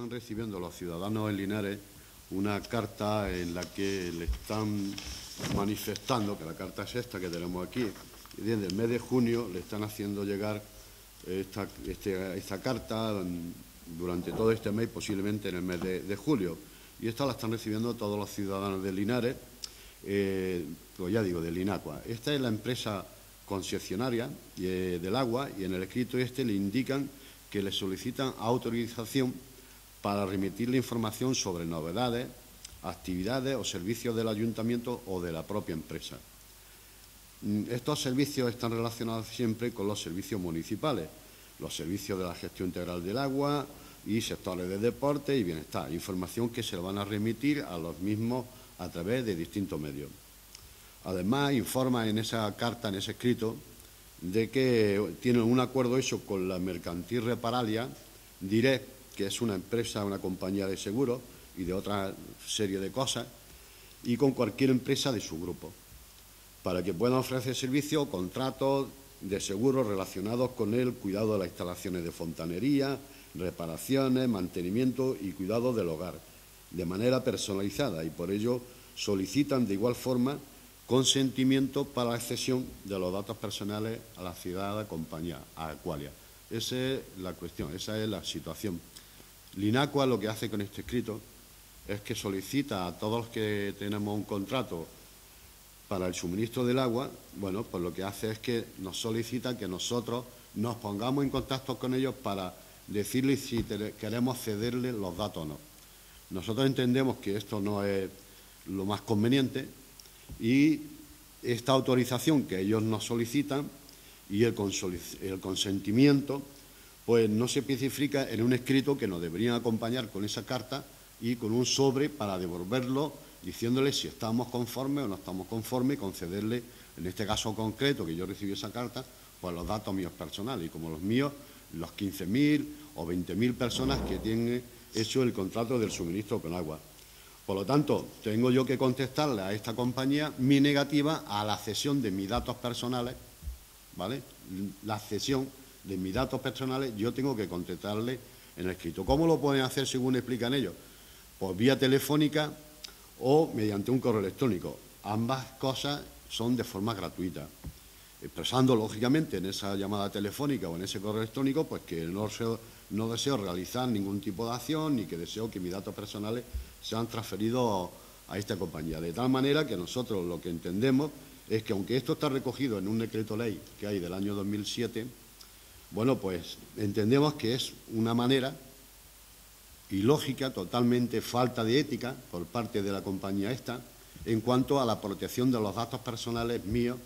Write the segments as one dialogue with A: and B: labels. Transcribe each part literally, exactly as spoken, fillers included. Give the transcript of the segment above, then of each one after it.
A: están recibiendo los ciudadanos en Linares una carta en la que le están manifestando, que la carta es esta que tenemos aquí, y desde el mes de junio le están haciendo llegar esta, este, esta carta durante todo este mes, posiblemente en el mes de, de julio. Y esta la están recibiendo todos los ciudadanos de Linares, eh, pues ya digo, de Linacua. Esta es la empresa concesionaria eh, del agua, y en el escrito este le indican que le solicitan autorización para remitirle información sobre novedades, actividades o servicios del ayuntamiento o de la propia empresa. Estos servicios están relacionados siempre con los servicios municipales, los servicios de la gestión integral del agua y sectores de deporte y bienestar, información que se le van a remitir a los mismos a través de distintos medios. Además, informa en esa carta, en ese escrito, de que tienen un acuerdo hecho con la Mercantil Reparalia Direct, que es una empresa, una compañía de seguros y de otra serie de cosas, y con cualquier empresa de su grupo, para que puedan ofrecer servicios o contratos de seguros relacionados con el cuidado de las instalaciones de fontanería, reparaciones, mantenimiento y cuidado del hogar, de manera personalizada, y por ello solicitan de igual forma consentimiento para la accesión de los datos personales a la citada compañía, a Aqualia. Esa es la cuestión, esa es la situación. Linacua lo que hace con este escrito es que solicita a todos los que tenemos un contrato para el suministro del agua, bueno, pues lo que hace es que nos solicita que nosotros nos pongamos en contacto con ellos para decirles si queremos cederles los datos o no. Nosotros entendemos que esto no es lo más conveniente, y esta autorización que ellos nos solicitan y el, el consentimiento, pues no se especifica en un escrito que nos deberían acompañar con esa carta y con un sobre para devolverlo, diciéndole si estamos conformes o no estamos conformes, concederle, en este caso concreto que yo recibí esa carta, pues los datos míos personales, y como los míos, los quince mil o veinte mil personas que tienen hecho el contrato del suministro con agua. Por lo tanto, tengo yo que contestarle a esta compañía mi negativa a la cesión de mis datos personales, ¿vale? La cesión de mis datos personales yo tengo que contestarle en el escrito. ¿Cómo lo pueden hacer según explican ellos? Pues vía telefónica o mediante un correo electrónico. Ambas cosas son de forma gratuita, expresando lógicamente en esa llamada telefónica o en ese correo electrónico pues que no deseo, no deseo realizar ningún tipo de acción ni que deseo que mis datos personales sean transferidos a esta compañía. De tal manera que nosotros lo que entendemos es que, aunque esto está recogido en un decreto ley que hay del año dos mil siete, bueno, pues entendemos que es una manera ilógica, totalmente falta de ética por parte de la compañía esta, en cuanto a la protección de los datos personales míos,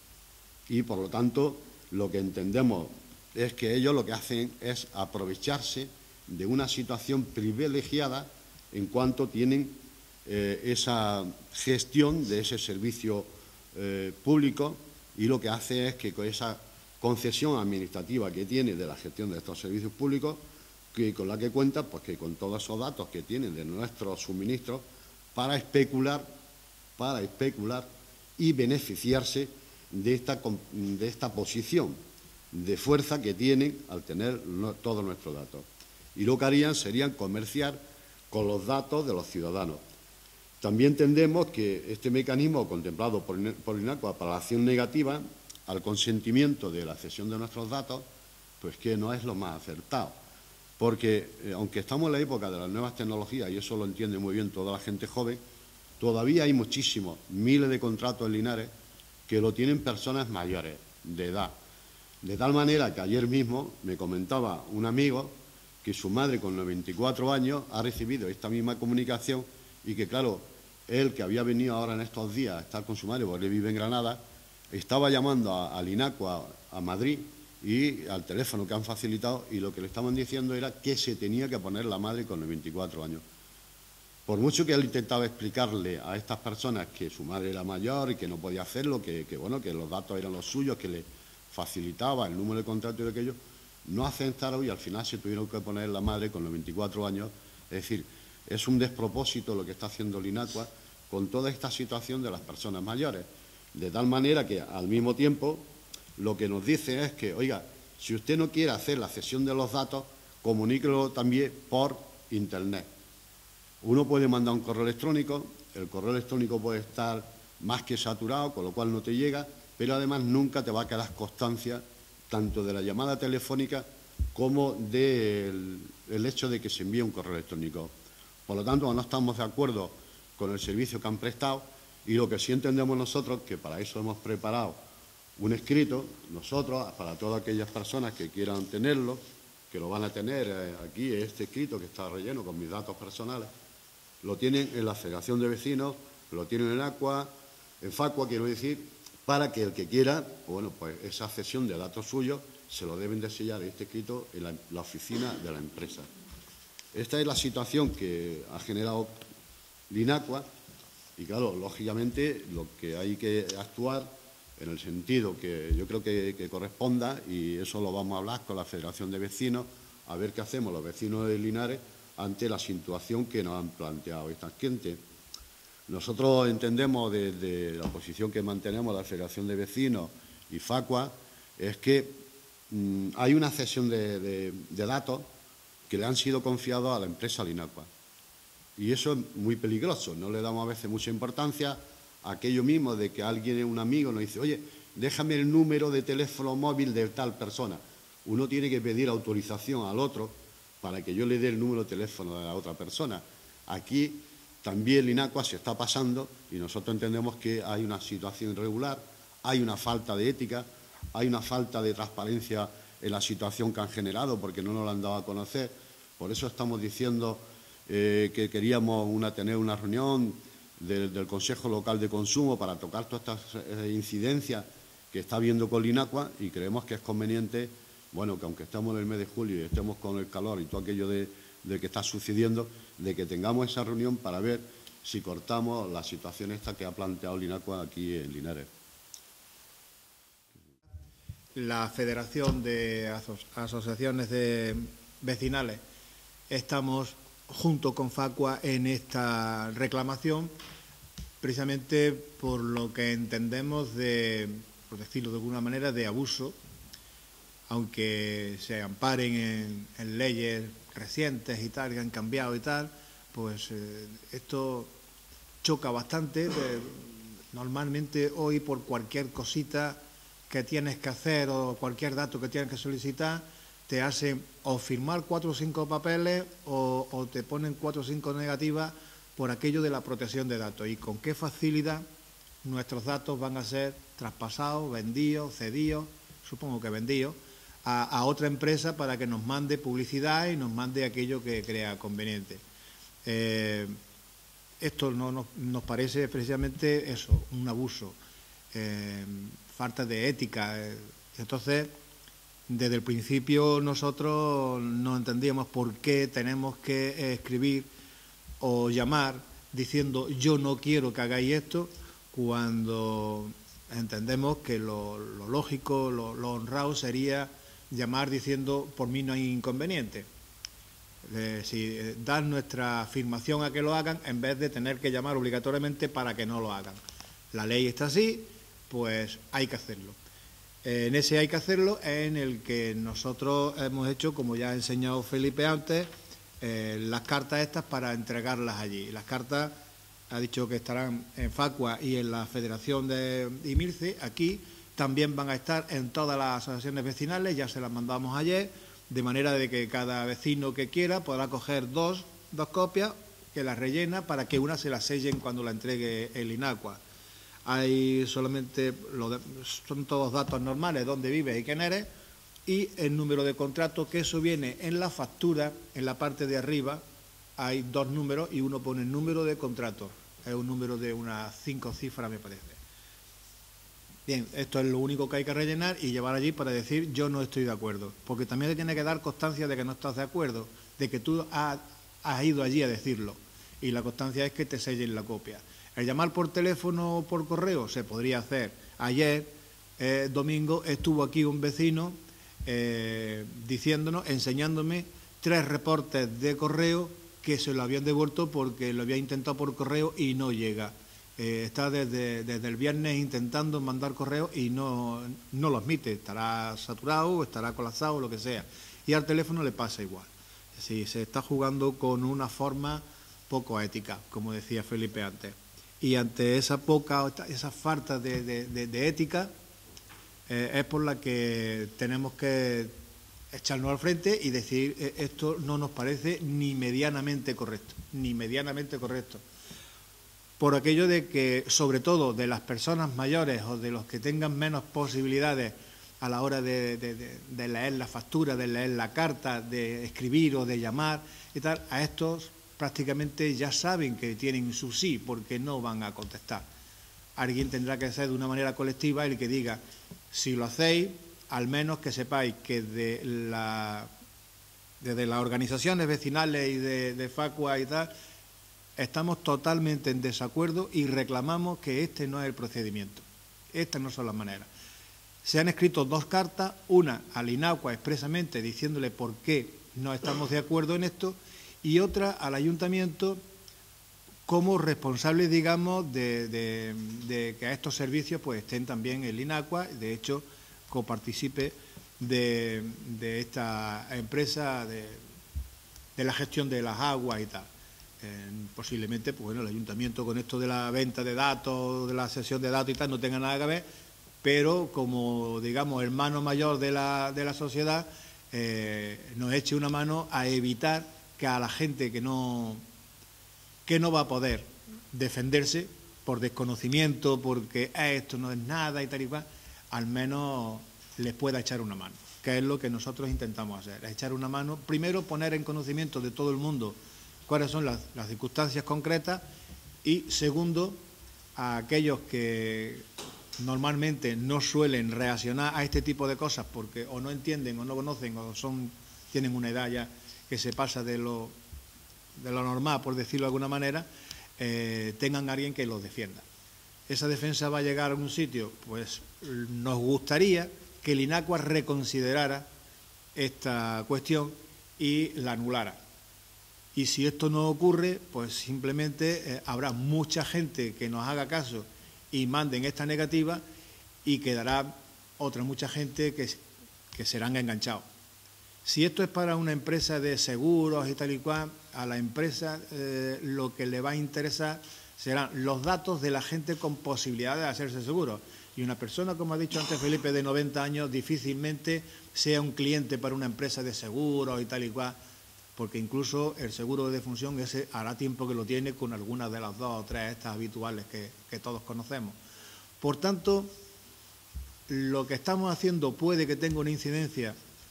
A: y por lo tanto lo que entendemos es que ellos lo que hacen es aprovecharse de una situación privilegiada en cuanto tienen eh, esa gestión de ese servicio eh, público, y lo que hace es que con esa concesión administrativa que tiene de la gestión de estos servicios públicos, que con la que cuenta, pues que con todos esos datos que tienen de nuestros suministros, para especular, para especular y beneficiarse de esta, de esta posición de fuerza que tienen al tener no, todos nuestros datos. Y lo que harían serían comerciar con los datos de los ciudadanos. También entendemos que este mecanismo contemplado por, por Linacua para la acción negativa al consentimiento de la cesión de nuestros datos, pues que no es lo más acertado. Porque, eh, aunque estamos en la época de las nuevas tecnologías, y eso lo entiende muy bien toda la gente joven, todavía hay muchísimos, miles de contratos en Linares que lo tienen personas mayores, de edad. De tal manera que ayer mismo me comentaba un amigo que su madre con noventa y cuatro años ha recibido esta misma comunicación, y que, claro, él, que había venido ahora en estos días a estar con su madre, porque él vive en Granada, estaba llamando a, a Linacua, a Madrid, y al teléfono que han facilitado, y lo que le estaban diciendo era que se tenía que poner la madre con noventa y cuatro años. Por mucho que él intentaba explicarle a estas personas que su madre era mayor y que no podía hacerlo, que, que, bueno, que los datos eran los suyos, que le facilitaba el número de contrato y de aquello, no aceptaron, y al final se tuvieron que poner la madre con los veinticuatro años. Es decir, es un despropósito lo que está haciendo Linacua con toda esta situación de las personas mayores. De tal manera que, al mismo tiempo, lo que nos dice es que, oiga, si usted no quiere hacer la cesión de los datos, comuníquelo también por Internet. Uno puede mandar un correo electrónico, el correo electrónico puede estar más que saturado, con lo cual no te llega, pero además nunca te va a quedar constancia tanto de la llamada telefónica como del el hecho de que se envíe un correo electrónico. Por lo tanto, no estamos de acuerdo con el servicio que han prestado y lo que sí entendemos nosotros, que para eso hemos preparado un escrito, nosotros, para todas aquellas personas que quieran tenerlo, que lo van a tener eh, aquí, este escrito que está relleno con mis datos personales, lo tienen en la Federación de Vecinos, lo tienen en Aqua, en Facua, quiero decir, para que el que quiera, bueno, pues esa cesión de datos suyos se lo deben de sellar este escrito en la, la oficina de la empresa. Esta es la situación que ha generado Linacua y, claro, lógicamente lo que hay que actuar en el sentido que yo creo que, que corresponda, y eso lo vamos a hablar con la Federación de Vecinos, a ver qué hacemos los vecinos de Linares ante la situación que nos han planteado esta gente. Nosotros entendemos desde la posición que mantenemos la Federación de Vecinos y Facua es que mmm, hay una cesión de, de, de datos que le han sido confiados a la empresa Linacua. Y eso es muy peligroso, no le damos a veces mucha importancia a aquello mismo de que alguien, un amigo, nos dice, oye, déjame el número de teléfono móvil de tal persona. Uno tiene que pedir autorización al otro para que yo le dé el número de teléfono de la otra persona. Aquí también Linacua se está pasando y nosotros entendemos que hay una situación irregular, hay una falta de ética, hay una falta de transparencia en la situación que han generado porque no nos la han dado a conocer. Por eso estamos diciendo eh, que queríamos una, tener una reunión de, del Consejo Local de Consumo para tocar todas estas eh, incidencias que está habiendo con Linacua y creemos que es conveniente, bueno, que aunque estemos en el mes de julio y estemos con el calor y todo aquello de, de que está sucediendo, de que tengamos esa reunión para ver si cortamos la situación esta que ha planteado Linacua aquí en Linares.
B: La Federación de Aso- Asociaciones de Vecinales estamos junto con Facua en esta reclamación, precisamente por lo que entendemos de, por decirlo de alguna manera, de abuso, aunque se amparen en, en leyes recientes y tal, que han cambiado y tal, pues eh, esto choca bastante. Eh, normalmente hoy por cualquier cosita que tienes que hacer o cualquier dato que tienes que solicitar, te hacen o firmar cuatro o cinco papeles o, o te ponen cuatro o cinco negativas por aquello de la protección de datos. Y con qué facilidad nuestros datos van a ser traspasados, vendidos, cedidos, supongo que vendidos, a, a otra empresa para que nos mande publicidad y nos mande aquello que crea conveniente. Eh, esto no nos, nos parece precisamente eso, un abuso. Eh, falta de ética. Entonces, desde el principio nosotros no entendíamos por qué tenemos que escribir o llamar diciendo yo no quiero que hagáis esto, cuando entendemos que lo, lo lógico, lo, lo honrado sería llamar diciendo por mí no hay inconveniente. Eh, si eh, dar nuestra afirmación a que lo hagan en vez de tener que llamar obligatoriamente para que no lo hagan. La ley está así, pues hay que hacerlo. En ese hay que hacerlo en el que nosotros hemos hecho, como ya ha enseñado Felipe antes, eh, las cartas estas para entregarlas allí. Las cartas ha dicho que estarán en Facua y en la Federación de Imirce. Aquí también van a estar en todas las asociaciones vecinales, ya se las mandamos ayer, de manera de que cada vecino que quiera podrá coger dos, dos copias, que las rellena para que una se la sellen cuando la entregue el Linacua. Hay solamente, lo de, son todos datos normales, dónde vives y quién eres, y el número de contrato, que eso viene en la factura, en la parte de arriba, hay dos números y uno pone el número de contrato, es un número de unas cinco cifras, me parece. Bien, esto es lo único que hay que rellenar y llevar allí para decir yo no estoy de acuerdo, porque también te tiene que dar constancia de que no estás de acuerdo, de que tú has, has ido allí a decirlo, y la constancia es que te sellen la copia. El llamar por teléfono o por correo se podría hacer. Ayer, eh, domingo, estuvo aquí un vecino eh, diciéndonos, enseñándome tres reportes de correo que se lo habían devuelto porque lo había intentado por correo y no llega. Eh, está desde, desde el viernes intentando mandar correo y no, no lo admite. Estará saturado, estará colapsado, lo que sea. Y al teléfono le pasa igual. Sí, se está jugando con una forma poco ética, como decía Felipe antes. Y ante esa poca, esa falta de, de, de, de ética, eh, es por la que tenemos que echarnos al frente y decir eh, esto no nos parece ni medianamente correcto, ni medianamente correcto. Por aquello de que, sobre todo, de las personas mayores o de los que tengan menos posibilidades a la hora de, de, de, de leer la factura, de leer la carta, de escribir o de llamar y tal, a estos prácticamente ya saben que tienen su sí porque no van a contestar. Alguien tendrá que hacer de una manera colectiva el que diga, si lo hacéis, al menos que sepáis que de la, desde las organizaciones vecinales y de, de Facua y tal, estamos totalmente en desacuerdo y reclamamos que este no es el procedimiento. Estas no son las maneras. Se han escrito dos cartas, una al INACUA expresamente diciéndole por qué no estamos de acuerdo en esto y otra al ayuntamiento como responsable, digamos, de, de, de que a estos servicios pues estén también el INACUA, de hecho, coparticipe de, de esta empresa de, de la gestión de las aguas y tal. Eh, posiblemente, pues bueno, el ayuntamiento con esto de la venta de datos, de la sesión de datos y tal, no tenga nada que ver, pero como, digamos, hermano mayor de la, de la sociedad, eh, nos eche una mano a evitar que a la gente que no, que no va a poder defenderse por desconocimiento, porque eh, esto no es nada y tal y cual, al menos les pueda echar una mano, que es lo que nosotros intentamos hacer, es echar una mano, primero poner en conocimiento de todo el mundo cuáles son las, las circunstancias concretas y segundo, a aquellos que normalmente no suelen reaccionar a este tipo de cosas porque o no entienden o no conocen o son tienen una edad ya que se pasa de lo, de lo normal, por decirlo de alguna manera, eh, tengan a alguien que los defienda. ¿Esa defensa va a llegar a un sitio? Pues nos gustaría que el INACUA reconsiderara esta cuestión y la anulara. Y si esto no ocurre, pues simplemente eh, habrá mucha gente que nos haga caso y manden esta negativa y quedará otra mucha gente que, que serán enganchados. Si esto es para una empresa de seguros y tal y cual, a la empresa eh, lo que le va a interesar serán los datos de la gente con posibilidad de hacerse seguros. Y una persona, como ha dicho antes Felipe, de noventa años, difícilmente sea un cliente para una empresa de seguros y tal y cual, porque incluso el seguro de defunción ese hará tiempo que lo tiene con algunas de las dos o tres estas habituales que, que todos conocemos. Por tanto, lo que estamos haciendo puede que tenga una incidencia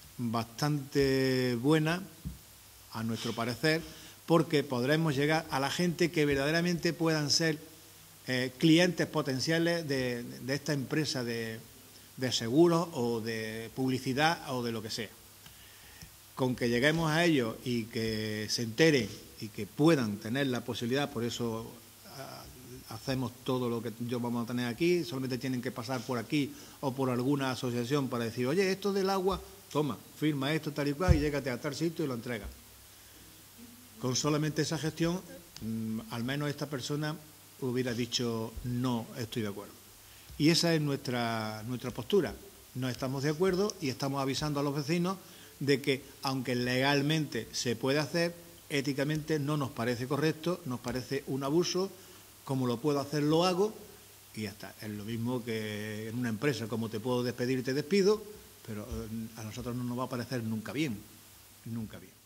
B: bastante buena, a nuestro parecer, porque podremos llegar a la gente que verdaderamente puedan ser eh, clientes potenciales de, de esta empresa de, de seguros o de publicidad o de lo que sea. Con que lleguemos a ellos y que se enteren y que puedan tener la posibilidad, por eso uh, hacemos todo lo que yo vamos a tener aquí, solamente tienen que pasar por aquí o por alguna asociación para decir, oye, esto del agua, toma, firma esto tal y cual y llégate a tal sitio y lo entrega. Con solamente esa gestión, mmm, al menos esta persona hubiera dicho no estoy de acuerdo. Y esa es nuestra, nuestra postura. No estamos de acuerdo y estamos avisando a los vecinos de que, aunque legalmente se puede hacer, éticamente no nos parece correcto, nos parece un abuso, como lo puedo hacer lo hago y ya está. Es lo mismo que en una empresa, como te puedo despedir te despido, pero a nosotros no nos va a parecer nunca bien, nunca bien.